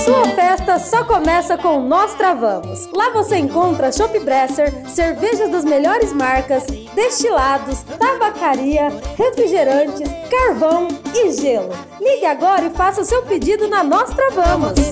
Sua festa só começa com Nós Travamos. Lá você encontra Chopp Bresser, cervejas das melhores marcas, destilados, tabacaria, refrigerantes, carvão e gelo. Ligue agora e faça o seu pedido na Nós Travamos.